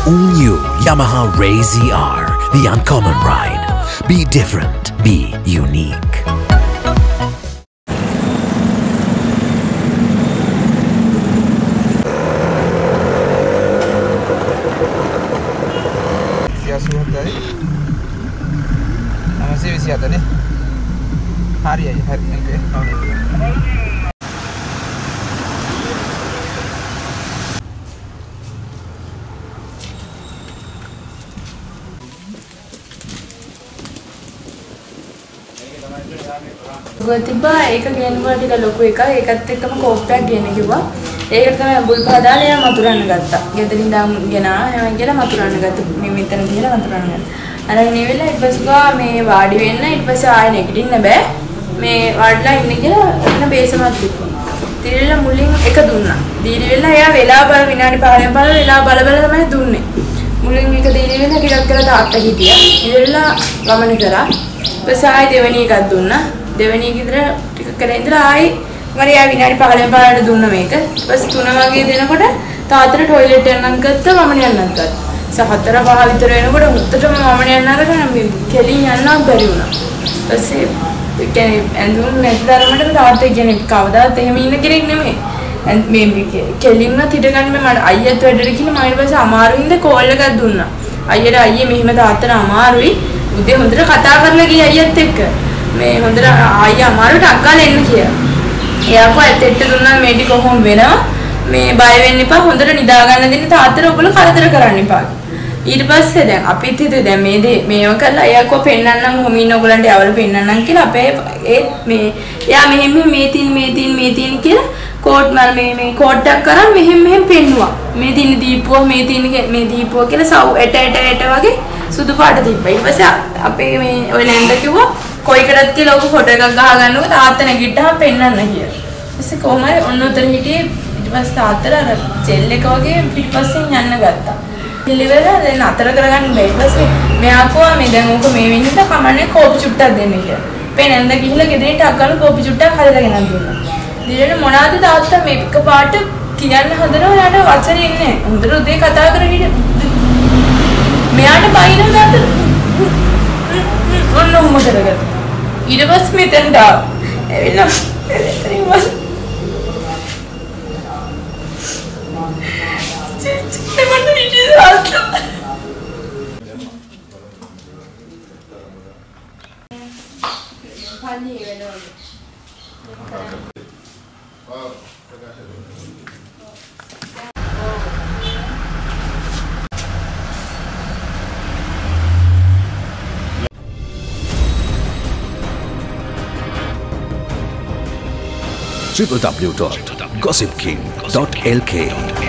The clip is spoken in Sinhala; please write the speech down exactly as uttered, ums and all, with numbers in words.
All new Yamaha Ray Z R, the uncommon ride. Be different, be unique. hari aja hari itu ya tahun itu. gue tiba ඒක ගේනවා ටික ලොකු එකක් ඒකත් එක්කම කෝප්පයක් ගේන්න කිව්වා. ඒකට තමයි බුල් පහදාලා එයා මතුරන්න ගත්තා. ගෙදරින් ඉඳන් ගෙනා හැම කියලා මතුරන්න ගත්තා. මේ මෙතන කියලා මතුරන්න ගත්තා. අර නෙවෙලා ඊට පස්සේ මේ වාඩි වෙන්න ඊට පස්සේ ආයෙ නැගිටින්න බෑ. මේ වාඩිලා ඉන්න කියලා ඔන්න බේසමක් තිබුණා. තිරෙලා මුලින් එක දුන්නා. දීලි වෙලා එයා වෙලා බල විනාඩි පහකින් බල වෙලා බල බල තමයි දුන්නේ. මුලින් එක දීලි වෙලා ටිකක් කරලා තාත්තා හිටියා. ඉතින්ලා ගමන කරා. ඊපස්සේ ආයෙ දෙවෙනි එකක් දුන්නා. දෙවෙනි එක විතර ටිකක් කරලා ඉඳලා ආයෙ මම එයා විනාඩි පහකින් බලන්න දුන්නා මේක. ඊපස්සේ තුන වගේ දෙනකොට තාත්තට ටොයිලට් යන්නත් ගත්තා මම යන්නත් ගත්තා. සහතර පහ විතර වෙනකොට මුත්තටම මම යන්න අරගෙන කෙලින් යන්න බැරි වුණා. ඊපස්සේ ඒ කියන්නේ ඇඳුම් නැති තරමට තාත්තා කියන්නේ කවදාත් එහෙම ඉන්න කෙනෙක් නෙමෙයි. මේ කෙලින්ම හිටගන්න මම අයියත් වැඩට ගිහින් මම ඊට පස්සේ අමාරුයින්ද කෝල් එකක් දුන්නා. අයියට අයියේ මෙහෙම තාත්තට අමාරුයි. උදේ හොඳට කතා කරලා ගියා අයියත් එක්ක. මේ හොඳට අයියා අමාරුට අක්කලා එන්න කියලා. එයා කො ඇත්තට දුන්නා මේ ටික කොහොම වෙනවා. මේ බය වෙන්න එපා හොඳට නිදා ගන්න දෙන්න තාත්තට ඔයගොල්ලෝ කරදර කරන්න එපා. ඊට පස්සේ දැන් අපිත් හිතුවේ දැන් මේ දේ මේව කරලා එයා කො පෙන්නන්නම් කොහොම ඉන්න ඔයගොල්ලන්ට යවල පෙන්නන්නම් කියලා අපේ ඒ මේ එයා මෙහෙම මේ තින් මේ තින් මේ තින් කියලා කෝට් මල් මේ මේ කෝට් එකක් කරන් මෙහෙම මෙහෙම පෙන්නුවා. මේ තින් දීපුවා මේ තින් මේ දීපුවා කියලා සව් එට එට එට වගේ සුදු පාට තිබ්බා. ඊට පස්සේ අපේ මේ ඔය නැන්ද කිව්වා කොයිකටත් කියලා ඔක ෆොටෝ එකක් ගහ ගන්නකො තාත්තා නැගිට්ටාම පෙන්නන්න කියලා. ඊපස්සේ කොහොම හරි ඔන්න උතර හිටියේ ඊට පස්සේ තාත්තට අර ජෙල් එක වගේ පිටිපස්සෙන් යන්න ගත්තා. පිළිවෙල දැන් අතර කරගන්න බැහැ. ඊට පස්සේ මෙයා කිව්වා මේ දැන් ඕක මේ වෙන්නට කමන්නේ කෝපි චුට්ටක් දෙන්න කියලා. පෙනෙන්ද ගිහිල්ලා ගෙදරට අක්කල කෝපි චුට්ටක් හදලා ගෙනත් දුන්නා. ඊළඟ මොනවාද තාත්තා මේ එක පාට කියන්න හදනවා යාට වචනේ ඉන්නේ. හොඳට උදේ කතා කරගෙන මෙයාට බයිනවා තාත්තා. ඔන්න ඔහොම කරගත්තා. ඊට පස්සේ මෙතෙන්ට ඇවිල්ලා එතනින් වස් w w w dot gossip king dot l k